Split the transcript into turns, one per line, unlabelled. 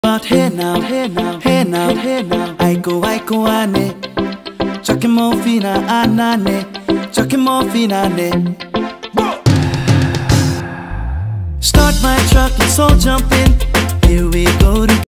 But hey now, hey now, hey now, hey now, aiko ane, chakimo fina anane, chakimo fina ne. Start my truck, let's all jump in. Here we go.